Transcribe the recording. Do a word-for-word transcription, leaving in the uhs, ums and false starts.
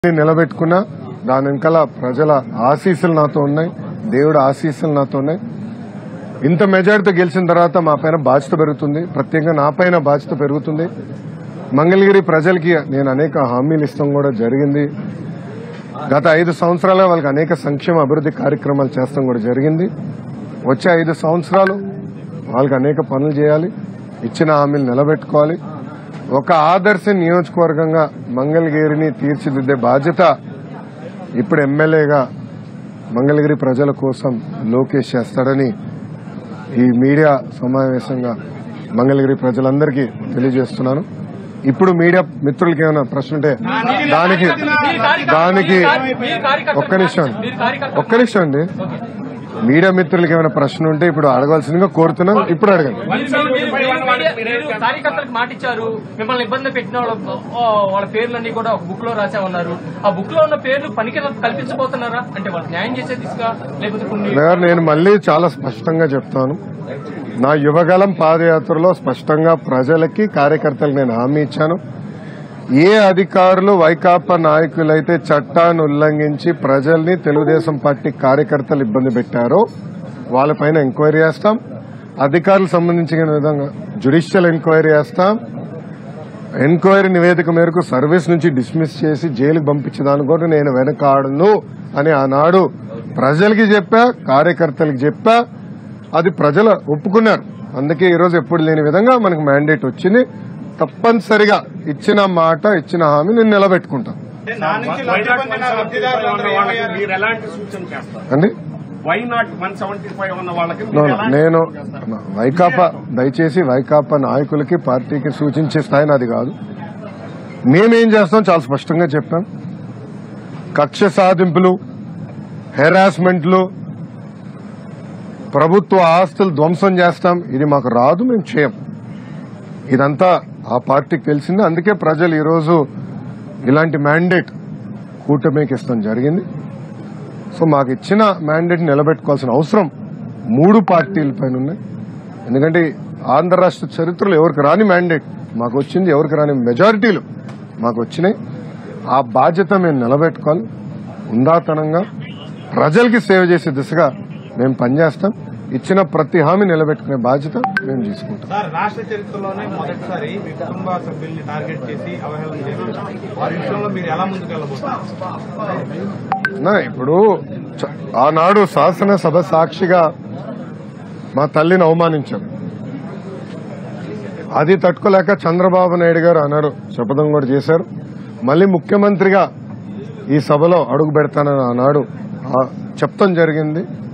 నిలబెట్టుకున్నా దాని వెనకాల ప్రజల ఆశీస్సులు నాతో ఉన్నాయి, దేవుడి ఆశీస్సులు నాతో ఉన్నాయి. ఇంత మెజారిటీతో గెలిచిన తర్వాత మా పైన బాధ్యత పెరుగుతుంది, ప్రత్యేకంగా నా పైన బాధ్యత పెరుగుతుంది. మంగళగిరి ప్రజలకి నేను అనేక హామీలు ఇస్తాం కూడా జరిగింది. గత ఐదు సంవత్సరాలుగా వాళ్ళకి అనేక సంక్షేమ అభివృద్ధి కార్యక్రమాలు చేస్తాం కూడా జరిగింది. వచ్చే ఐదు సంవత్సరాలు వాళ్ళకి అనేక పనులు చేయాలి, ఇచ్చిన హామీలు నిలబెట్టుకోవాలి. ఒక ఆదర్శ నియోజకవర్గంగా మంగళగిరిని తీర్చిదిద్దే బాధ్యత ఇప్పుడు ఎమ్మెల్యేగా మంగళగిరి ప్రజల కోసం లోకేష్ చేస్తాడని ఈ మీడియా సమావేశంగా మంగళగిరి ప్రజలందరికీ తెలియజేస్తున్నాను. ఇప్పుడు మీడియా మిత్రులకి ఏమైనా ప్రశ్న ఉంటే దానికి దానికి ఒక్క నిమిషం ఒక్క నిమిషం అండి మీడియా మిత్రులకి ఏమైనా ప్రశ్న ఉంటే ఇప్పుడు అడగాల్సిందిగా కోరుతున్నాం. ఇప్పుడు అడగండి. కార్యకర్తలకు మాట ఇచ్చారు, మిమ్మల్ని ఇబ్బంది పెట్టిన వాళ్ళ పేర్లన్నీ కూడా ఒక బుక్ లో రాసామన్నారు. ఆ బుక్ లో ఉన్న పేర్లు పనికి కల్పించబోతున్నారా? అంటే వాళ్ళు న్యాయం చేసే దిశగా లేకపోతే నేను మళ్ళీ చాలా స్పష్టంగా చెప్తాను. నా యువగలం పాదయాత్రలో స్పష్టంగా ప్రజలకి కార్యకర్తలకు నేను హామీ ఇచ్చాను. ఏ అధికారులు వైకాపా నాయకులైతే చట్టాన్ని ఉల్లంఘించి ప్రజల్ని తెలుగుదేశం పార్టీ కార్యకర్తలు ఇబ్బంది పెట్టారో వాళ్ళపైన ఎంక్వైరీ చేస్తాం. అధికారులకు సంబంధించిన విధంగా జ్యుడిషియల్ ఎంక్వైరీ చేస్తాం. ఎంక్వైరీ నివేదిక మేరకు సర్వీస్ నుంచి డిస్మిస్ చేసి జైలుకు పంపించేదాన్ని కూడా నేను వెనకాడను అని ఆనాడు ప్రజలకి చెప్పా, కార్యకర్తలకు చెప్పా. అది ప్రజలు ఒప్పుకున్నారు. అందుకే ఈరోజు ఎప్పుడు లేని విధంగా మనకు మ్యాండేట్ వచ్చింది. తప్పనిసరిగా ఇచ్చిన మాట, ఇచ్చిన హామీ నేను నిలబెట్టుకుంటాను అండి. నేను వైకాపా దయచేసి వైకాపా నాయకులకి పార్టీకి సూచించే స్థాయి నాది కాదు. మేమేం చేస్తాం చాలా స్పష్టంగా చెప్పాం. కక్ష సాధింపులు, హెరాస్మెంట్లు, ప్రభుత్వ ఆస్తులు ధ్వంసం చేస్తాం, ఇది మాకు రాదు, మేము చేయం. ఇదంతా ఆ పార్టీకి తెలిసింది. అందుకే ప్రజలు ఈరోజు ఇలాంటి మ్యాండేట్ కూటమికి ఇస్తాం జరిగింది. సో మాకు ఇచ్చిన మ్యాండేట్ నిలబెట్టుకోవాల్సిన అవసరం మూడు పార్టీల పైన ఉన్నాయి. ఎందుకంటే ఆంధ్ర రాష్ట్ర చరిత్రలో ఎవరికి రాని మ్యాండేట్ మాకు వచ్చింది, ఎవరికి రాని మెజారిటీలు మాకు వచ్చినాయి. ఆ బాధ్యత మేము నిలబెట్టుకోవాలి. ఉందాతనంగా ప్రజలకి సేవ చేసే దిశగా మేము పనిచేస్తాం. ఇచ్చిన ప్రతి హామీ నిలబెట్టుకునే బాధ్యత మేము తీసుకుంటాం. రాష్ట్ర చరిత్రలోనే మొదటిసారి మీ కుటుంబ సభ్యుల్ని టార్గెట్ చేసి అవహేళన చేశారు. వారి విషయంలో మీరు ఎలా ముందుకెళ్లబోతున్నారు? ఇప్పుడు ఆనాడు శాసనసభ సాక్షిగా మా తల్లిని అవమానించారు. అది తట్టుకోలేక చంద్రబాబు నాయుడు గారు అన్నారు, శపథం కూడా చేశారు. మళ్లీ ముఖ్యమంత్రిగా ఈ సభలో అడుగు పెడతానని ఆనాడు చెప్తాం జరిగింది.